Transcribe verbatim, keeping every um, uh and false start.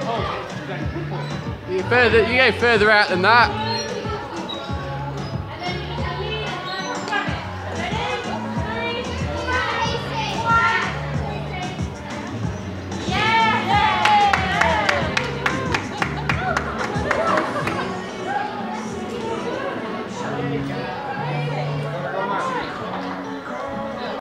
You further, you go further out than that.